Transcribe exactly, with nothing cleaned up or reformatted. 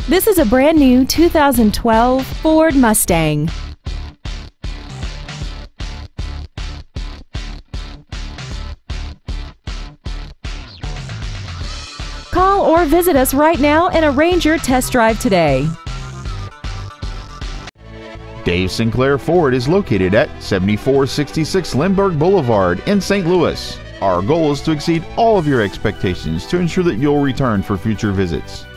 This is a brand new two thousand twelve Ford Mustang. Call or visit us right now and arrange your test drive today. Dave Sinclair Ford is located at seventy-four sixty-six Lindbergh Boulevard in Saint Louis. Our goal is to exceed all of your expectations to ensure that you'll return for future visits.